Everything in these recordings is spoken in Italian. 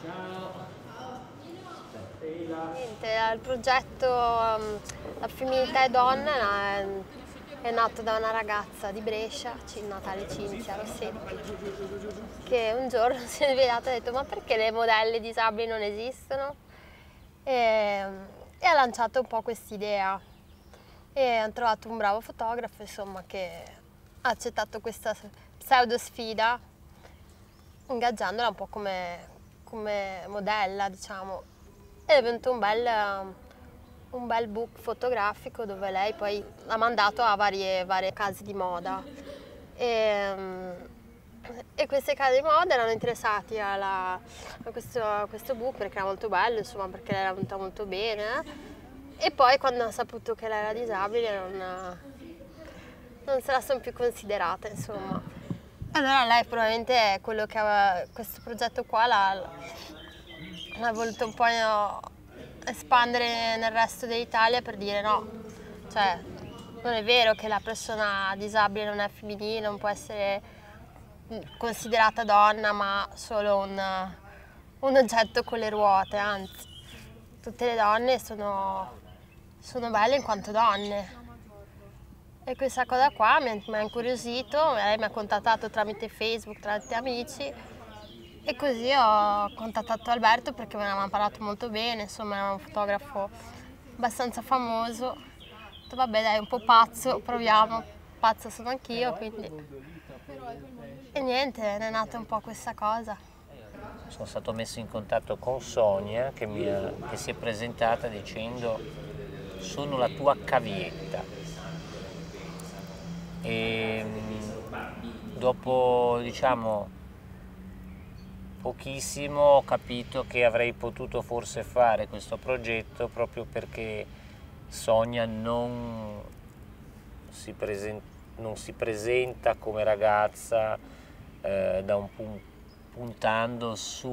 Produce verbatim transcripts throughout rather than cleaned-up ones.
Niente, il progetto um, La femminilità è donna è, è nato da una ragazza di Brescia, Natale Cinzia Rossetti, che un giorno si è svegliata e ha detto: ma perché le modelle disabili non esistono? E, e ha lanciato un po' quest'idea e hanno trovato un bravo fotografo, insomma, che ha accettato questa pseudo sfida, ingaggiandola un po' come, come modella, diciamo. Ed è venuto un bel, un bel book fotografico dove lei poi l'ha mandato a varie, varie case di moda. E, e queste case di moda erano interessati alla, a, questo, a questo book perché era molto bello, insomma, perché era venuta molto bene. E poi quando hanno saputo che lei era disabile non, non se la sono più considerata, insomma. Allora lei probabilmente è quello che aveva, questo progetto qua l'ha, l'ha voluto un po' espandere nel resto dell'Italia per dire no, cioè non è vero che la persona disabile non è femminile, non può essere considerata donna ma solo un, un oggetto con le ruote, anzi tutte le donne sono, sono belle in quanto donne. E questa cosa qua mi ha incuriosito, lei mi ha contattato tramite Facebook, tramite amici, e così ho contattato Alberto perché me ne aveva parlato molto bene, insomma era un fotografo abbastanza famoso. Ho detto vabbè dai, un po' pazzo, proviamo, pazza sono anch'io, quindi... E niente, ne è nata un po' questa cosa. Sono stato messo in contatto con Sonia che, mi ha, che si è presentata dicendo: sono la tua cavietta. E dopo, diciamo, pochissimo ho capito che avrei potuto forse fare questo progetto proprio perché Sonia non si, presen- non si presenta come ragazza eh, da un pun- puntando su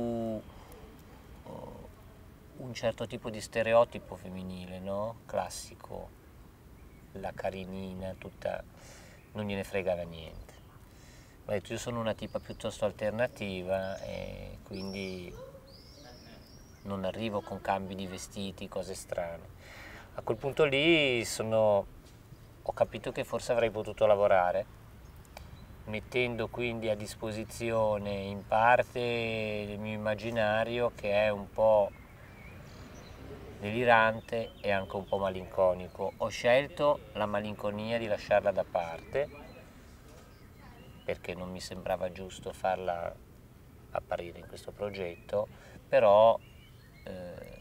oh, un certo tipo di stereotipo femminile, no? Classico, la carinina, tutta, non gliene fregava niente. Ho detto, io sono una tipa piuttosto alternativa e quindi non arrivo con cambi di vestiti, cose strane. A quel punto lì sono, ho capito che forse avrei potuto lavorare, mettendo quindi a disposizione in parte il mio immaginario, che è un po' delirante e anche un po' malinconico. Ho scelto la malinconia di lasciarla da parte, perché non mi sembrava giusto farla apparire in questo progetto, però eh,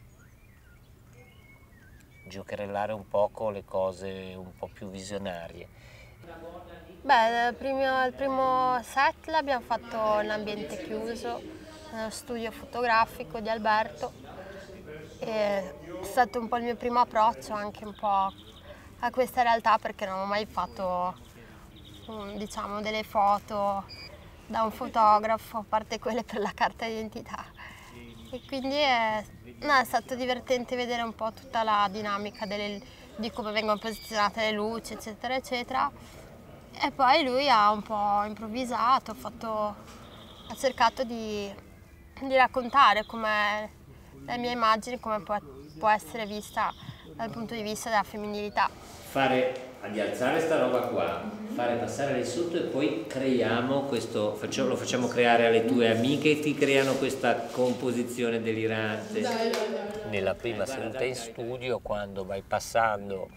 giocherellare un po' con le cose un po' più visionarie. Beh, il primo, il primo set l'abbiamo fatto in ambiente chiuso, nello studio fotografico di Alberto. E è stato un po' il mio primo approccio anche un po' a questa realtà perché non ho mai fatto, diciamo, delle foto da un fotografo, a parte quelle per la carta d'identità. E quindi è, no, è stato divertente vedere un po' tutta la dinamica delle, di come vengono posizionate le luci, eccetera, eccetera. E poi lui ha un po' improvvisato, ha, fatto, ha cercato di, di raccontare come la mia immagine, come può, può essere vista dal punto di vista della femminilità. Fare, di alzare sta roba qua, fare passare lì sotto e poi creiamo questo, facciamo, lo facciamo creare alle tue amiche e ti creano questa composizione delirante. Dai, dai, dai. Nella prima seduta in studio, quando vai passando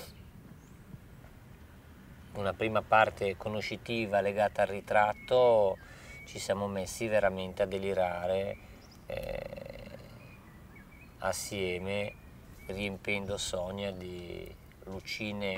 una prima parte conoscitiva legata al ritratto, ci siamo messi veramente a delirare eh, assieme, riempendo Sonia di lucine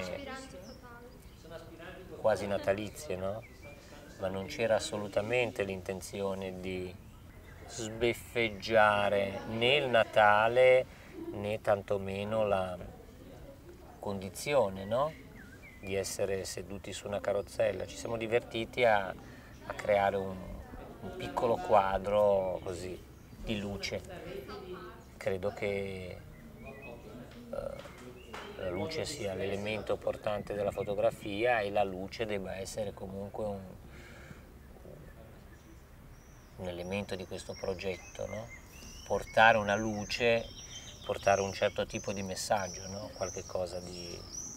quasi natalizie, no? Ma non c'era assolutamente l'intenzione di sbeffeggiare né il Natale né tantomeno la condizione, no? Di essere seduti su una carrozzella. Ci siamo divertiti a, a creare un, un piccolo quadro così di luce. Credo che eh, la luce sia l'elemento portante della fotografia e la luce debba essere comunque un, un elemento di questo progetto, no? Portare una luce, portare un certo tipo di messaggio, no? Qualche cosa di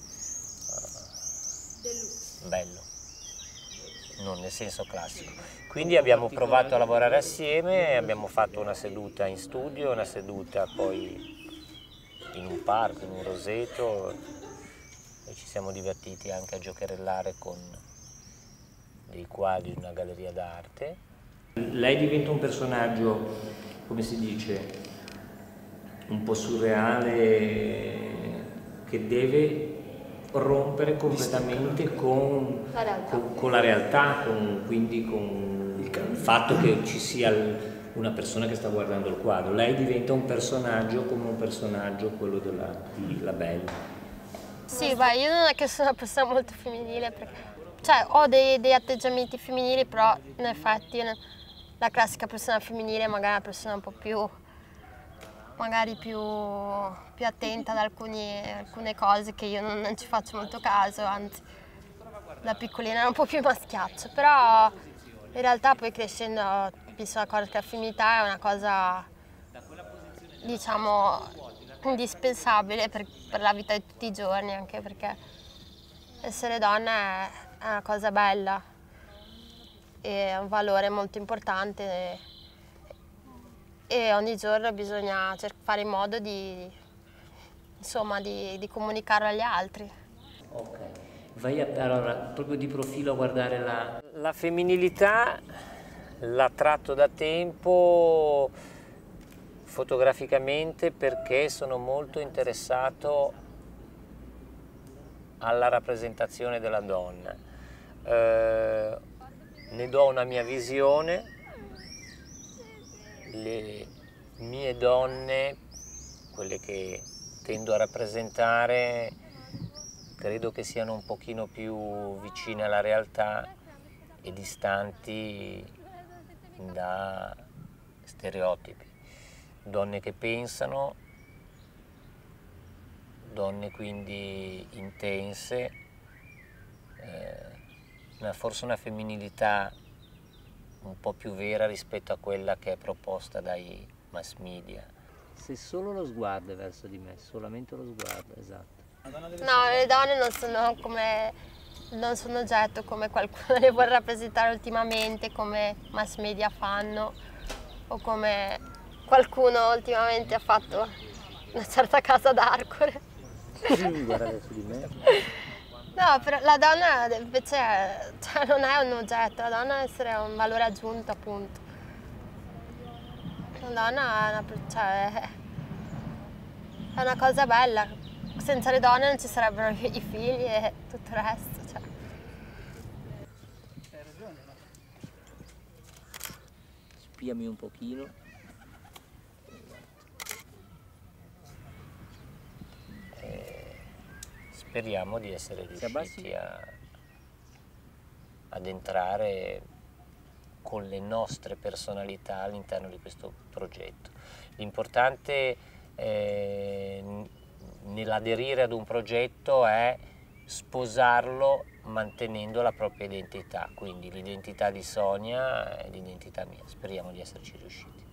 uh, bello, non nel senso classico. Quindi abbiamo provato a lavorare assieme, abbiamo fatto una seduta in studio, una seduta poi in un parco, in un roseto, e ci siamo divertiti anche a giocherellare con dei quadri di una galleria d'arte. Lei diventa un personaggio, come si dice, un po' surreale, che deve rompere completamente con la realtà, con, con la realtà, con, quindi con il fatto che ci sia una persona che sta guardando il quadro. Lei diventa un personaggio come un personaggio, quello della, di La Belle. Sì, beh, io non è che sono una persona molto femminile, perché cioè ho dei, dei atteggiamenti femminili, però in effetti la classica persona femminile è magari una persona un po' più, magari più, più attenta ad alcuni, alcune cose che io non, non ci faccio molto caso, anzi da piccolina ero un po' più maschiaccio, però in realtà poi crescendo mi sono accorta che la femminilità è una cosa, diciamo, indispensabile per, per la vita di tutti i giorni, anche perché essere donna è, è una cosa bella, è un valore molto importante e, e ogni giorno bisogna fare in modo di, insomma, di, di comunicarlo agli altri. Ok, vai a, allora, proprio di profilo a guardare la... La femminilità la tratto da tempo fotograficamente perché sono molto interessato alla rappresentazione della donna. Eh, ne do una mia visione, le mie donne, quelle che tendo a rappresentare, credo che siano un pochino più vicine alla realtà e distanti da stereotipi. Donne che pensano, donne quindi intense, eh, una, forse una femminilità un po' più vera rispetto a quella che è proposta dai mass media. Se solo lo sguardo è verso di me, solamente lo sguardo, esatto. No, le donne non sono come, non sono oggetto come qualcuno le vuole rappresentare ultimamente, come mass media fanno, o come qualcuno ultimamente ha fatto una certa casa d'Arcore. Guarda verso di me. No, però la donna invece è, cioè, non è un oggetto, la donna deve essere un valore aggiunto, appunto. La donna è una, cioè, è una cosa bella, senza le donne non ci sarebbero i figli e tutto il resto. Cioè. Hai ragione, no? Spiami un pochino. Speriamo di essere riusciti a, ad entrare con le nostre personalità all'interno di questo progetto. L'importante eh, nell'aderire ad un progetto è sposarlo mantenendo la propria identità, quindi l'identità di Sonia e l'identità mia. Speriamo di esserci riusciti.